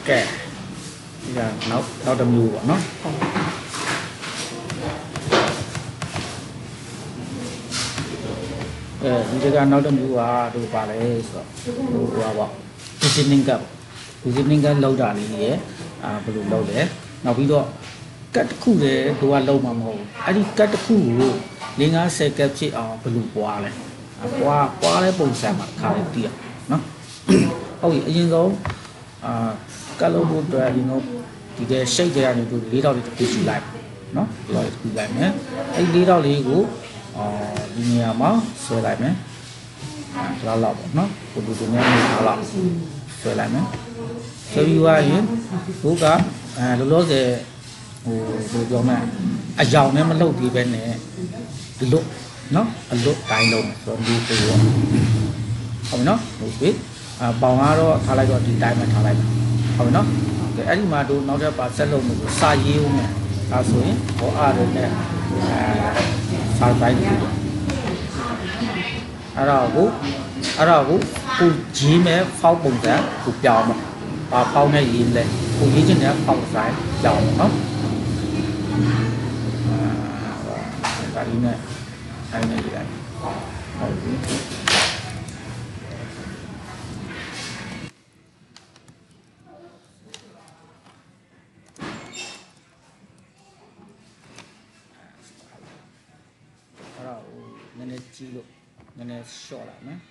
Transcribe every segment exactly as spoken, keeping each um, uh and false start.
ကဲဒီကနောက်နောက်တစ်မျိုးပေါ့နော်အဲဒီကနောက်တစ်မျိုးကတို့ပါလဲဆိုတော့ဟိုဟာပေါ့ positioning gap positioning gap လောက်တာလေးရဲ့အာဘယ်လိုလောက်လဲနောက်ပြီးတော့ကတ်တစ်ခုလေတို့ကလောက်မှာမဟုတ်ဘူးအဲ့ဒီကတ်တစ်ခုကို၄၅၀ကတ်ဖြစ်အောင်ဘယ်လိုပွားလဲပွားပွားတဲ့ပုံစံမှာခါလေးတည်အောင်နော်ဟုတ်ပြီအရင်ဆုံးအာကတ်လို့ဖို့အတွက်ဒီတော့ဒီကရှိတ်ကြရနေတို့၄တောက်လေးတစ်ခုယူလိုက်နော်၄တောက်လေးတစ်ခုလိုက်မယ်အဲ့ဒီ၄တောက်လေးကိုအာဒီနေရာမှာဆွဲလိုက်မယ်အဲဒါလောက်ပေါ့နော်ကိုတူတူနဲ့ထားလောက်ဆွဲလိုက်မယ်ဆွဲပြီးသွားရင်ဘုကအဲလောလောဆယ်ဟိုဘယ်ပြောမလဲအယောင်နဲ့မလုပ်သေးပဲနဲ့လွတ်နော်အလွတ်တိုင်းလုံးဆိုတော့ဒီပို့ဟုတ်ပြီနော်ဟုတ်ပြီအပေါင်ကတော့ထားလိုက်တော့ဒီတိုင်းမှာထားလိုက်ဟုတ်ပြီနော်ကဲအဲ့ဒီမှာတို့နောက်ထပ်ပါဆက်လုပ်လို့စာရေးဦးမယ်ဒါဆိုရင်ဟောအားရတဲ့အဲစာတိုင်းကိုအဲ့တော့ကိုအဲ့တော့ကိုကိုရေးမဲ့ဖောက်ပုံစံကိုပြောင်းမှာပါဖောက်နဲ့ရေးလဲကိုရေးချင်တဲ့ဖောက်ဆိုင်ပြောင်းနော်အာဒါလေးနဲ့အဲ့နဲ့ရေးလိုက်ဟုတ်ပြီနည်းနည်းကြီးလို့နည်းနည်းရှော့လိုက်မယ်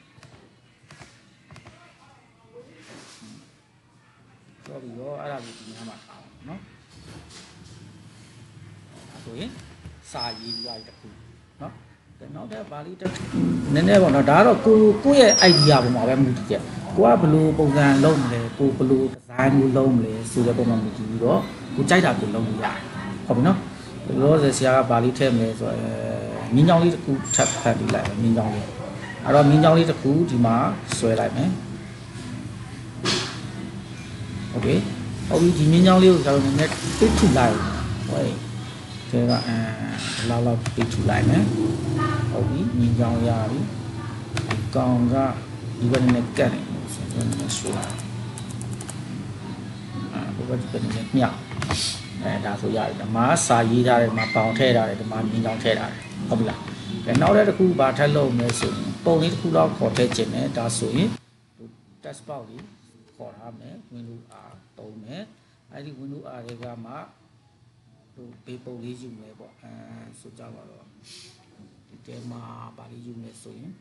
ရှော့ပြီးတော့အဲ့ဒါကိုဒီနားမှာထားအောင်နော်ဆိုရင်စာရေးပြီးသွားပြီတခုနော်နောက်တဲ့ဗာလီတက်နည်းနည်းပေါ့နော်ဒါကတော့ကိုကိုရဲ့ idea ပုံမှာပဲမူတည်ချက်ကိုကဘယ်လိုပုံစံလုပ်မလဲကိုဘယ်လိုဒီဇိုင်းကိုလုပ်မလဲဆိုတဲ့ပုံမှာမူတည်ပြီးတော့ကိုကြိုက်တာကိုလုပ်လို့ရတယ်ဟုတ်ပြီနော်လောလောဆယ်ဆရာကဗာလီထည့်မယ်ဆိုတော့မြင်းချောင်းလေးတစ်ခုထပ်ဖတ်ပြီးလိုက်မယ်မြင်းချောင်းလေးအဲ့တော့မြင်းချောင်းလေးတစ်ခုဒီမှာဆွဲလိုက်မယ်โอเคဟုတ်ပြီဒီမြင်းချောင်းလေးကိုကျွန်တော်နည်းနည်းပိတ်ထူလိုက်ဟိုဒီကအဲလောက်လောက်ပိတ်ထူလိုက်မယ်ဟုတ်ပြီမြင်းချောင်းရပြီကောင်ကဒီဘက်နဲ့ကတ်နေဆိုတော့နည်းနည်းဆွဲလိုက်အဲဘက်ဒီဘက်နဲ့မြောက်အဲဒါဆိုရတယ်ဒီမှာစာရေးထားတယ်ဒီမှာပေါင်ထည့်ထားတယ်ဒီမှာမြင်းချောင်းထည့်ထားတယ်ဟုတ်ပြီလားကဲနောက်တဲ့တစ်ခုဘာထပ်လုပ်မလဲဆိုရင်ပုံလေးတစ်ခုတော့ခေါ်ထည့်ခြင်းနဲ့ဒါဆိုရင် test box လေးခေါ်ထားမယ် Windows R သုံးမယ်အဲ့ဒီ Windows R တွေကမှဟိုဘေးပုံလေးယူမယ်ပေါ့အဲဆိုကြပါတော့ဒီတဲမှာဘာလေးယူမယ်ဆိုရင်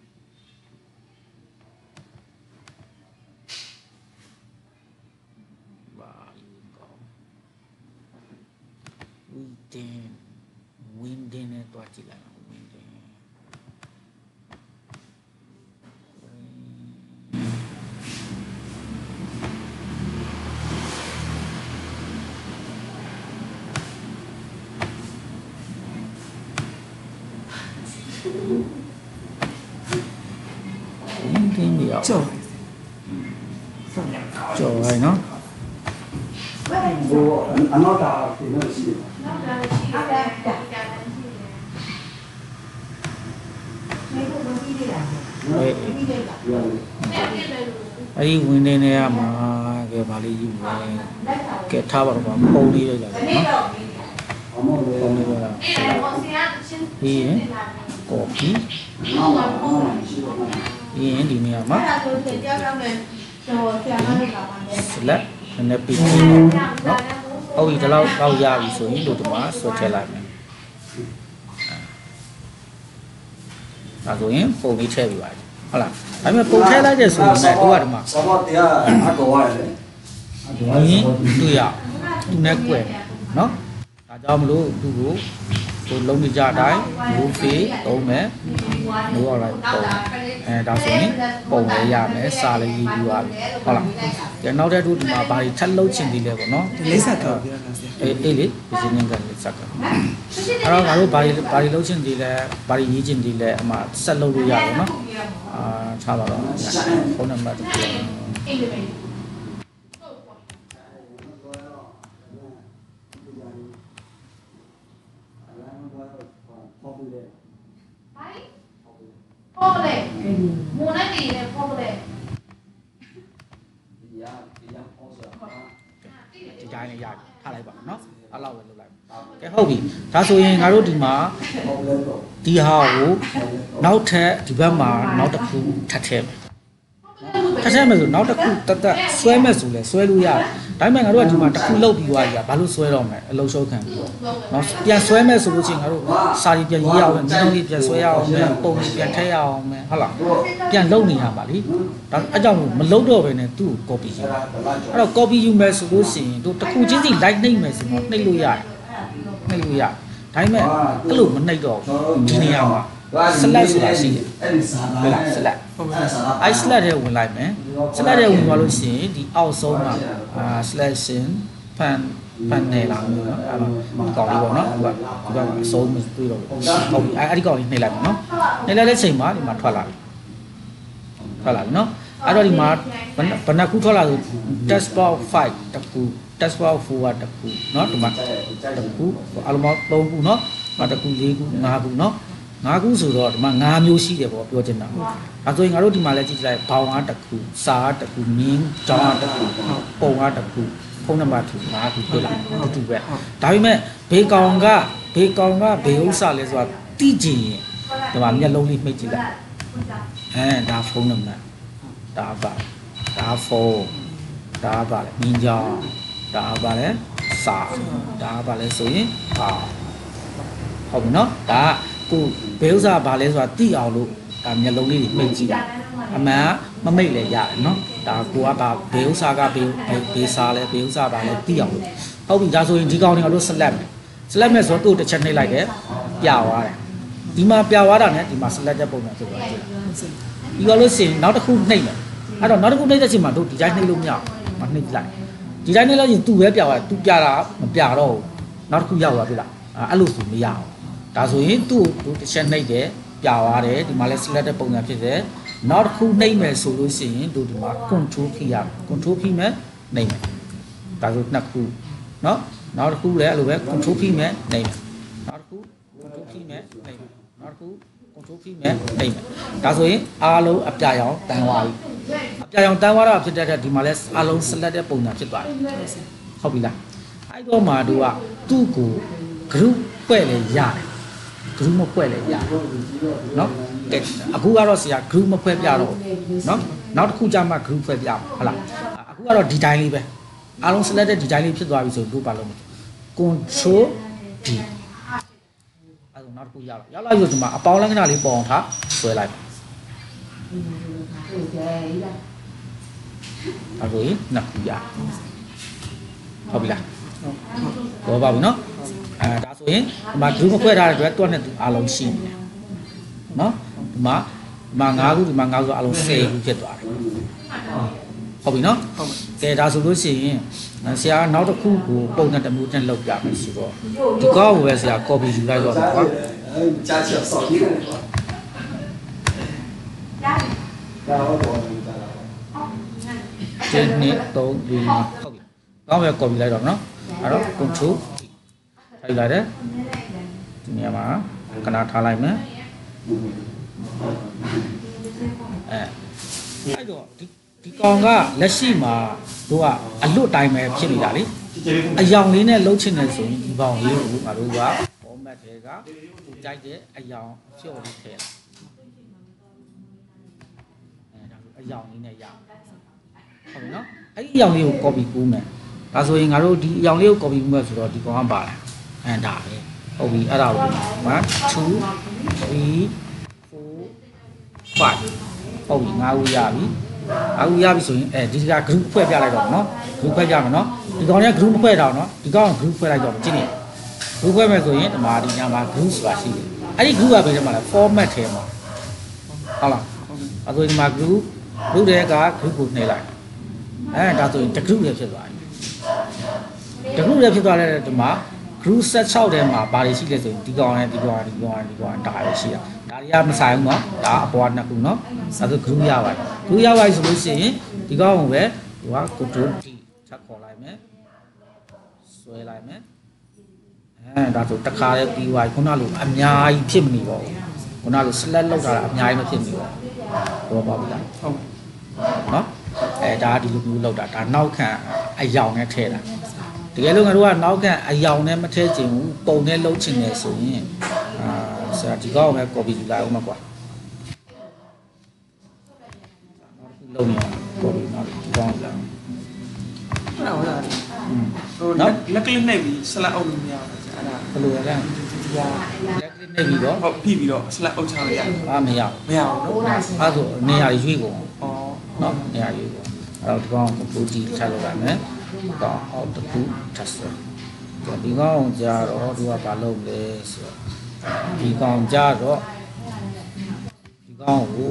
ဘာယူကောင်း Windin Windin နဲ့တွားကြည့်လိုက်ကြော်ကြော်ဟဲ့နော်ဟိုအနောက်တာပြင်လို့ရှိတယ်နောက်တာရှိတယ်ကြာတယ်ရှိတယ်မေကိုမပြီးသေးလားအေးပြီးသေးလားအဲ့ဒီဝင်နေနေရမှာကဲဗာလေးယူမယ်ကဲထားပါတော့ပုံလေးရကြတယ်နော်ပုံလေးရတာဒီရင်ကော်ဖီဒီရင်ဒီနေရာမှာလက်နည်းနည်းပြီးနော်ဟုတ်ပြီဒီလောက်တော့ရပြီဆိုရင်တို့ဒီမှာဆွဲထည့်လိုက်မယ်ဒါဆိုရင်ပုံလေးထည့်ပြီးပါဟုတ်လားဒါပေမဲ့ပုံထည့်လိုက်တဲ့ဆိုရင်လည်းတို့ကဒီမှာဘာမှတရားအတော်ရတယ်ဒီတွေ့ရသူနဲ့ကွယ်နော်ဒါကြောင့်မလို့သူ့ကိုကိုလုံးနေကြအတိုင်းဘူးဖေးသုံးမယ်မိုးရလိုက်ပုံအဲဒါဆိုရင်ပုံလေးရမယ်စာလေးရေးပြီးသွားပြီဟုတ်လားကြနောက်တဲ့တို့ဒီမှာဘာတွေထပ်လုပ်ချင်သေးလဲပေါ့နော်လိမ့်ဆက်တော့ပြောတာဆရာအေးအေးလေဒီစင်းကလိမ့်ဆက်ကအဲ့တော့ငါတို့ဘာတွေဘာတွေလုပ်ချင်သေးလဲဘာတွေရေးချင်သေးလဲအမှဆက်လုပ်လို့ရတယ်နော်အာထားပါတော့ဖုန်းနံပါတ်တစ်ခုအေးလေဖောက်လေမုန်နဲ့တည်နေဖောက်လေဒီရဒီရဖောက်ဆိုတာတိုင်းနဲ့ရထားလိုက်ပါနော်အဲ့လောက်ပဲလုပ်လိုက်ကဲဟုတ်ပြီဒါဆိုရင်ငါတို့ဒီမှာဒီဟာကိုနောက်ထပ်ဒီဘက်မှာနောက်တစ်ခုထပ်ထည့်မယ်ထပ်ထည့်မယ်ဆိုနောက်တစ်ခုတတ်ဆွဲမဲ့ဆိုလဲဆွဲလို့ရတယ်ဒါပေမဲ့ငါတို့ကဒီမှာတစ်ခုလုတ်ပြီးသွားပြီကဘာလို့ဆွဲတော့မလဲအလုံးရှုပ်ခံပြီးတော့နော်ပြန်ဆွဲမဲ့ဆိုလို့ရှိရင်ငါတို့စာရီပြန်ရေးရအောင်မယ်မြောင်းလေးပြန်ဆွဲရအောင်မယ်ပုံလေးပြန်ထည့်ရအောင်မယ်ဟုတ်လားပြန်လုတ်နေရပါလိဒါအကြောင်းမလုတ်တော့ဘဲနဲ့သူ့ကို copy ယူအဲ့တော့ copy ယူမယ်ဆိုလို့ရှိရင်တို့တစ်ခုချင်းစီ like နှိပ်မယ်ဆိုတော့နှိပ်လို့ရတယ်နှိပ်လို့ရတယ်ဒါပေမဲ့အဲ့လိုမနှိပ်တော့ဒီနေရာမှာ select ဆိုတာရှိတယ်ဟုတ်လား select အဲ့ select ထဲဝင်လိုက်မယ် select ထဲဝင်သွားလို့ရှိရင်ဒီအောက်ဆုံးမှာအာ selection pan pan နေလာမျိုးနော်အဲ့တော့ကောင်းလေးပေါ့နော်ဒီကဒီကအဆုံးမတွေ့တော့ဘူးဟုတ်ပြီအဲ့ဒီကောင်းလေးနှိပ်လိုက်မယ်နော်နှိပ်လိုက်တဲ့ချိန်မှာဒီမှာထွက်လာပြီထွက်လာပြီနော်အဲ့တော့ဒီမှာဘယ်နှခုထွက်လာဆို test box five တခု test box four တခုเนาะဒီမှာတခုအလုံးပေါင်းသုံးခုเนาะမတခုလေးခုငါးခုเนาะငါးခုဆိုတော့ဒီမှာငါးမျိုးရှိတယ်ပေါ့ပြောချင်တာဒါဆိုရင်ငါတို့ဒီမှာလည်းကြည့်ကြလိုက်ဘောင်အားတခုစာအားတခုမြင်းကြောင်းအားတခုပုံအားတခုဖုန်းနံပါတ်twoငါးခုတွေ့လာတူတူပဲဒါပေမဲ့ဘေးကောင်ကဘေးကောင်ကဘေးဥစ္စာလဲဆိုတာတိကျင်ရင်ဒီမှာမျက်လုံးလေးမှိတ်ကြည့်လိုက်အဲဒါဖုန်းနံပါတ်ဒါပါဒါဖုန်းဒါပါလေမြင်းကြောင်းဒါပါလေစာဒါပါလေဆိုရင်ဟာဟုတ်ပြီနော်ဒါကိုဘဲဥစားဘာလဲဆိုတာသိအောင်လို့ဒါမျက်လုံးလေးတွေမိတ်ကြည့်တာအမှန်မမိတ်လည်းရတယ်နော်ဒါကိုကဘာဘဲဥစားကဘဲဘဲစားလဲဘဲဥစားဘာလဲသိအောင်လို့ဟုတ်ပြီဒါဆိုရင်ဒီကောင်တွေကတော့ select မယ် select မယ်ဆိုတော့သူ့တစ်ချက်နှိပ်လိုက်တယ်ပြသွားတယ်ဒီမှာပြသွားတာနဲ့ဒီမှာ select တဲ့ပုံစံဖြစ်သွားကြည့်လားပြီးတော့လို့ရှိရင်နောက်တစ်ခုနှိပ်မယ်အဲ့တော့နောက်တစ်ခုနှိပ်တဲ့ချိန်မှာတို့ဒီတိုင်းနှိပ်လို့မရဘူးမနှိပ်လိုက်ဒီတိုင်းနှိပ်လို့ရင်သူ့ပဲပြသွားတယ်သူပြတာမပြတော့ဘူးနောက်တစ်ခုရောက်သွားပြီလားအဲ့လိုဆိုမရအောင်ဒါဆိုရင်သူ့ကိုတစ်ချက်နှိပ်တယ်ပြသွားတယ်ဒီမှာလဲ select တဲ့ပုံစံဖြစ်တယ်နောက်တစ်ခုနှိပ်မယ်ဆိုလို့ရှိရင်တို့ဒီမှာ control key ရ control key နဲ့နှိပ်မယ်ဒါဆိုနှစ်ခုเนาะနောက်တစ်ခုလည်းအဲ့လိုပဲ control key နဲ့နှိပ်မယ်နောက်တစ်ခု control key နဲ့နှိပ်မယ်နောက်တစ်ခု control key နဲ့နှိပ်မယ်ဒါဆိုရင်အားလုံးအပြာရောင်တန်းသွားပြီအပြာရောင်တန်းသွားတာဖြစ်တဲ့အတွက်ဒီမှာလဲအားလုံး select တဲ့ပုံစံဖြစ်သွားတယ်ဟုတ်ပြီလားအဲ့တော့မှတို့ကသူ့ကို group ဖွဲ့လဲရတယ် group မဖွဲ့လဲရတယ်เนาะကဲအခုကတော့ဆရာ group မဖွဲ့ပြတော့เนาะနောက်တစ်ခုကြာမှ group ဖွဲ့ပြမှာဟုတ်လားအခုကတော့ဒီတိုင်းလေးပဲအားလုံး select တဲ့ဒီတိုင်းလေးဖြစ်သွားပြီဆိုတို့ပါလို့ control D အဲ့တော့နောက်တစ်ခုရောက်လာရောက်လာပြီဆိုဒီမှာအပေါင်းလက္ခဏာလေးပေါ်အောင်ထားဆွဲလိုက်ပါအဲ့ဒါကြီးနှစ်ခုရဟုတ်ပြီလားဟုတ်ပါပြီเนาะအဲဒါဆိုရင်ဒီမှာ group မခွဲထားတဲ့အတွက်တွက်နဲ့သူအားလုံးရှိနေတယ်เนาะဒီမှာဒီမှာ၅ခုဒီမှာ၅ခုအားလုံး၁၀ခုဖြစ်သွားတယ်ဟုတ်ပြီเนาะဟုတ်ကဲဒါဆိုလို့ရှိရင်ဆရာနောက်တစ်ခုကိုပုံနဲ့တစ်မျိုးနဲ့လောက်ပြမယ်ဆိုတော့ဒီကောက်ကိုပဲဆရာ copy ယူလိုက်တော့ကွာကြားချင်စောင့်ကြည့်တယ်ကွာဒါတော့ပေါ်နေတာကျင်းနေတော့ဒီဟုတ်ပြီကောင်းပဲ copy လိုက်တော့เนาะအဲ့တော့ control ထိုက်လာတယ်ဒီနေရာမှာခဏထားလိုက်မယ်အဲအဲ့တော့ဒီဒီကောင်ကလက်ရှိမှာတို့ကအလွတ်တိုင်းပဲဖြစ်နေတာလေအယောင်လေးနဲ့လှုပ်ချင်တယ်ဆိုရင်ဒီပေါင်လေးကိုငါတို့က format တွေကသူကြိုက်တဲ့အယောင်ဖြော့လေးထည့်လိုက်အဲဒါဆိုအယောင်လေးနဲ့ရဟုတ်ပြီနော်အဲ့ဒီအယောင်လေးကို copy ကူးမယ်ဒါဆိုရင်ငါတို့ဒီအယောင်လေးကို copy ကူးမယ်ဆိုတော့ဒီကောင်ကပါလာအဲဒါပဲဟုတ်ပြီအဲ့ဒါကိုone two three four fiveဟုတ်ပြီငါးခုရပြီအခုရပြီဆိုရင်အဲဒီက group ဖွဲ့ပြလိုက်တော့เนาะ group ဖွဲ့ပြမယ်เนาะဒီကောင်က group မဖွဲ့တော့เนาะဒီကောင်က group ဖွဲ့လိုက်တော့ကြည့်နေ group ဖွဲ့မယ်ဆိုရင်ဒီမှာဒီညမှာ group ဆိုတာရှိတယ်အဲ့ဒီ group ကဘယ်ထဲမှာလဲ format ထဲမှာဟုတ်လားအဲဆိုဒီမှာ group group တွေက group ကိုနှိပ်လိုက်အဲဒါဆိုရင်တစ် group လည်းဖြစ်သွားပြီတစ် group လည်းဖြစ်သွားတဲ့ဒီမှာ group set ၆ထဲမှာဘာတွေရှိလဲဆိုရင်ဒီကောင်နဲ့ဒီကောင်နဲ့ဒီကောင်နဲ့ဒီကောင်နဲ့ဒါပဲရှိတာဒါတွေကမဆိုင်ဘူးเนาะဒါအပေါ်နှစ်ခုเนาะဒါဆို group ရပါတယ် group ရပါပြီဆိုလို့ရှိရင်ဒီကောင်ကိုပဲဒီက control D ချက်ခေါ်လိုက်မယ်ဆွဲလိုက်မယ်အဲဒါဆိုတစ်ခါလေးပြီးသွားပြီခုနလိုအများကြီးဖြစ်မနေပါဘူးခုနလို select လောက်တာအများကြီးမဖြစ်နေပါဘူးတော့ပါပြီလားဟုတ်เนาะအဲဒါဒီလိုမျိုးလောက်တာဒါနောက်ခံအယောင်နဲ့ထည့်တာတကယ်လို့ငါတို့ကနောက်ကအယောင်နဲ့မထဲချင်ဘူးပုံနဲ့လှုပ်ချင်တယ်ဆိုရင်အာဆရာဒီကောင်ပဲ copy ယူလိုက်အောင်မကွာလုံးရ copy နောက်ဒီကောင်လာဟုတ်လားဟုတ်လားဟိုလက်ကလေးနှိပ်ပြီး slide အုပ်လို့မရဘူးဆရာအဲ့ဒါဘယ်လိုလဲဒီကလက်ကလေးနှိပ်ပြီးတော့ဟုတ်ဖိပြီးတော့ slide အုပ်ချလို့ရတယ်အာမရမရဘူးနော်အဲ့ဒါနေရာရွေးကုန်ဩနော်နေရာရွေးကုန်အဲ့တော့ဒီကောင်ကိုပူကြည့်ထားလို့ရမယ်တော့အောက်တစ်ခုထပ်ဆွဲဒီကောင်ကြတော့သူကဘာလုပ်လဲဆိုတော့ဒီကောင်ကြတော့ဒီကောင်ကို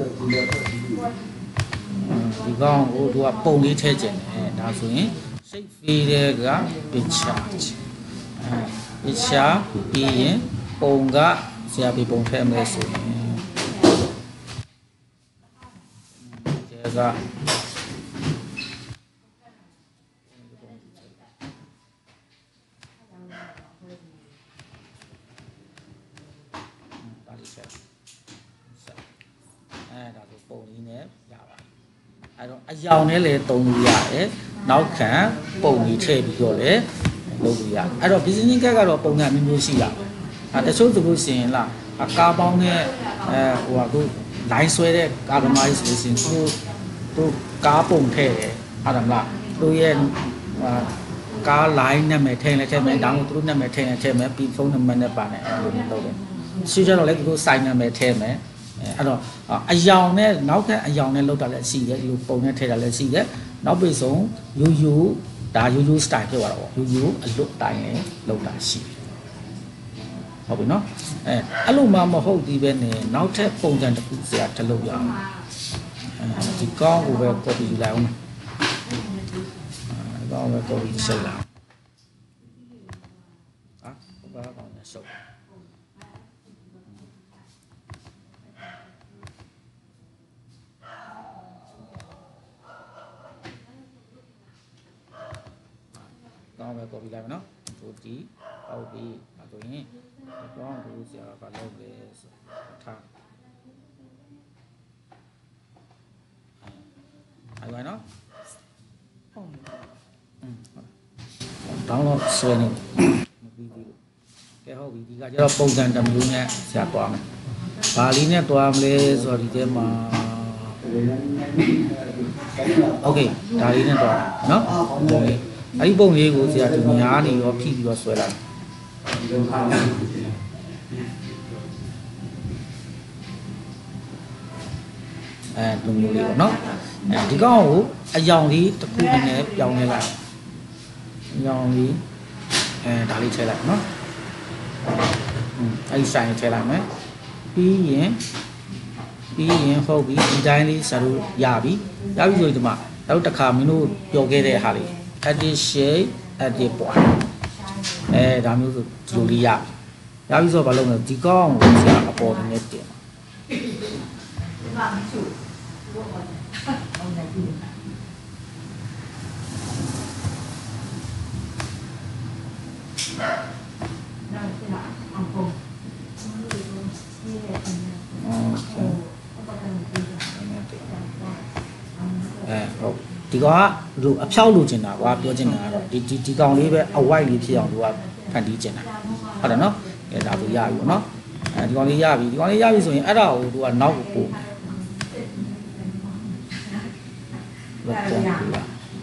ဒီကောင်ကိုသူကပုံလေးထည့်ကျင်တယ်ဒါဆိုရင်စိတ်ဖေးတဲ့က picture အဲ picture ပြီးရင်ပုံကဆရာပြပုံထည့်မယ်ဆိုရင်ဒါကအဲ့ဒါဆိုပုံလေးနဲ့ရပါအဲ့တော့အယောင်နဲ့လည်းတုံးလို့ရတယ်နောက်ခံပုံကြီးထည့်ပြီးတော့လည်းလုပ်လို့ရအဲ့တော့ business ကကတော့ပုံစံမျိုးမျိုးရှိတာအဲတချို့ဆိုလို့ရှိရင်လားကားပေါင်းနဲ့အဲဟိုဟာကို line ဆွဲတဲ့ကားသမားကြီးဆိုလို့ရှိရင်သူသူကားပုံထည့်တယ်ဟုတ်တယ်မလားသူရဲ့ကား line နာမည်ထည့်လဲထည့်မယ်ဒါမှမဟုတ်သူတို့နာမည်ထည့်လဲထည့်မယ်ပြီးဖုန်းနံပါတ်နဲ့ပါနေအဲ့လိုမျိုးလုပ်တယ်ရှိကြတော့လေသူတို့ sign နာမည်ထည့်မယ်အဲ့တော့အယောင်နဲ့နောက်ကအယောင်နဲ့လောက်တာလည်းရှိတယ်ဒီလိုပုံနဲ့ထည့်တာလည်းရှိတယ်နောက်ပြီးဆုံးယူယူဒါယူယူ style ဖြစ်သွားတာပေါ့ယူယူအလွတ်တိုင်းနဲ့လောက်တာရှိတယ်ဟုတ်ပြီနော်အဲအဲ့လိုမှမဟုတ်ဒီပဲနဲ့နောက်ထပ်ပုံစံတစ်ခုဆရာထလုပ်ရအောင်အဲဒီကောင်းကိုပဲ copy ယူလိုက်အောင်အဲဒီကောင်းပဲ copy ရှုပ်လိုက်အောင်ဟာဘာကောင်းလဲရှုပ်ကောင်းပဲ copy လိုက်မယ်နော်ဒီဒီအောက်ဒီအဲ့ဆိုရင်ကောင်းကိုဆရာကလုပ်လေဆိုထားအဲ့ပါနော်ဟုတ်တောင်းတော့ဆွဲနေမပြီးဘူးကဲဟုတ်ပြီဒီကကျတော့ပုံစံတစ်မျိုးနဲ့ဆရာတွားမယ်ဘာလီနဲ့တွားမလဲဆိုတော့ဒီထဲမှာโอเคဒါလေးနဲ့တွားနော်အဲ့ဒီပုံလေးကိုဆရာဒီညာနေရောဖိပြီးတော့ဆွဲလိုက်အဲလူမျိုးလေးပေါ့နော်အဲဒီကောင်ကိုအယောင်လေးတစ်ခုနည်းနည်းပြောင်းလဲလိုက်အယောင်လေးအဲဒါလေးထည့်လိုက်နော်အဲဒီဆိုင်ထည့်လိုက်မယ်ပြီးရင်ပြီးရင်ဟုတ်ပြီဒီတိုင်းလေးဆရာတို့ရပြီရပြီဆိုရင်ဒီမှာနောက်တစ်ခါမင်းတို့ပြောခဲ့တဲ့ဟာလေး edit shape edit point အဲဒါမျိုးဆိုဒီလိုလေးရရပြီဆိုတော့ဘာလုပ်မလဲဒီကောင်ကိုဆရာအပေါ်နဲ့တင်အဲဟုတ်ဒီကောင်ကလူအဖြောက်လို့ကျင်တာကွာပြောကျင်တာကတော့ဒီဒီဒီကောင်လေးပဲအဝိုက်လေးဖြစ်အောင်သူကဖန်တီးကျင်တာဟုတ်တယ်နော်အဲဒါဆိုရပြီပေါ့နော်အဲဒီကောင်လေးရပြီဒီကောင်လေးရပြီဆိုရင်အဲ့ဒါကိုသူကနောက်ကိုပို့လောက်ပုံပြအဲ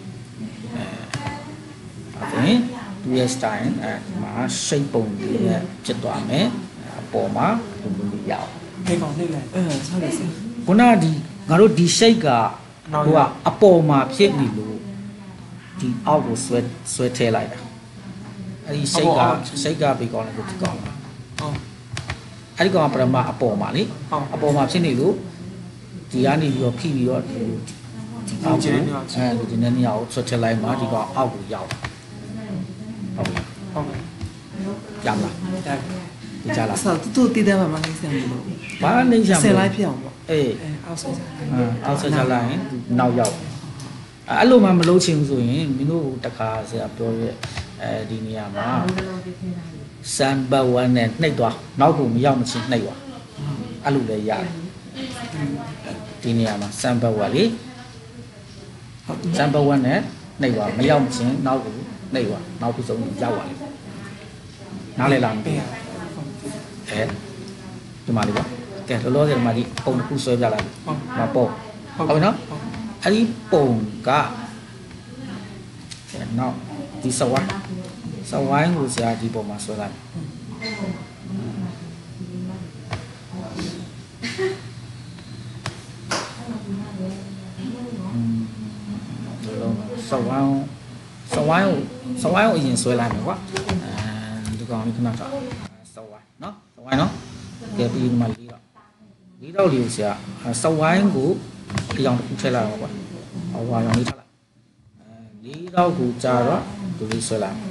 အဲ့သူရဲ့ style အဲဒီမှာ shape ပုံလေးနဲ့ဖြစ်သွားမယ်အပေါ်မှာလူလူလေးရအောင်ဒီကောင်လေးလိုက်အဲဆောက်လိုက်စီခုနကဒီငါတို့ဒီ shape ကဟိုကအပေါ်မှာဖြစ်နေလို့ဒီအောက်ကိုဆွဲဆွဲထည့်လိုက်တာအဲ့ဒီ shape က shape ကဘေးကောင်းတယ်ကိုဒီကောင်းဟုတ်အဲ့ဒီကောင်ကပရမအပေါ်မှာလေအပေါ်မှာဖြစ်နေလို့ဒီကနေပြီးတော့ဖိပြီးတော့ဒီအောက်ကိုအဲဒီနေ့နေရာကိုဆွဲထည့်လိုက်မှဒီကောင်အောက်ကိုရောက်ဟုတ်ပြီဟုတ်ပြီရမလားဒီကြလားဆောတူတည်တယ်မှာနေစမ်းလို့ဘာနေစမ်းဆယ်လိုက်ဖြစ်အောင်ပေါ့အေးအောက်ဆွဲချအောက်ဆွဲချလိုက်ရင်နောက်ရောက်အဲ့လိုမှမလုပ်ချင်ဘူးဆိုရင်မင်းတို့တခါဆရာပြောရဲ့အဲဒီနေရာမှာစမ်ဘဝန်နဲ့နှိပ်သွားနောက်ကိုမရောက်မချင်းနှိပ်သွားအဲ့လိုလည်းရတယ်ဒီနေရာမှာစမ်ဘဝန်လေစမ်ဘဝန်နဲ့နှိပ်သွားမရောက်မချင်းနောက်ကိုနှိပ်သွားနောက်ပြီးဆုံးရောက်သွားလိမ့်မယ်နားလေလားမသိဘူးအဲဒီမှာလေးပါကဲလောလောဆယ်ဒီမှာဒီပုံတစ်ခုဆွဲပြလိုက်မပေါ့ဟုတ်ပြီနော်အဲ့ဒီပုံကအဲနောက်ဒီစဝိုင်းစဝိုင်းကိုဆရာဒီပုံမှာဆွဲလိုက်စဝိုင်းစဝိုင်းကိုစဝိုင်းကိုအရင်ဆွဲလိုက်မယ်ကွာအဲဒီကောင်လေးခဏကစဝိုင်းနော်စဝိုင်းနော်ကဲပြီးဒီမှာလေးတော့လေးတော့လေးကိုဆရာစဝိုင်းကိုအရောင်တစ်ခုထည့်လိုက်ပါကွာဟောဝါရောင်လေးထည့်လိုက်အဲလေးတော့ကိုကြာတော့ဒီလေးဆွဲလို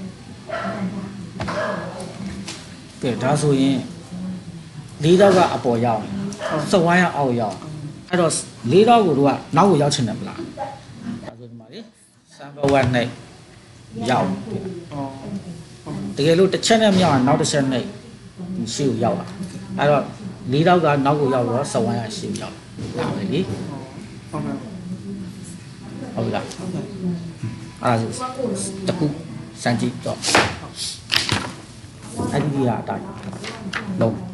က်ကဲဒါဆိုရင်လေးတော့ကအပေါ်ရောက်စဝိုင်းကအောက်ရောက်အဲ့တော့လေးတော့ကိုတို့ကနောက်ကိုရောက်ချင်တယ်မလားဒါဆိုဒီမှာလေစမ်ဘဝတ်နဲ့ရောက်တကယ်လို့တစ်ချက်နဲ့မရောက်အောင်နောက်တစ်ချက်နဲ့ဒီရှေ့ကိုရောက်လာအဲ့တော့လေးတော့ကနောက်ကိုရောက်တော့စဝိုင်းကရှေ့ရောက်လာပဲလေဟုတ်ကဲ့ဟုတ်ပြီလားအဲ့ဒါတခုစမ်းကြည့်တော့အဲ့ဒီကအတိုင်းလုံး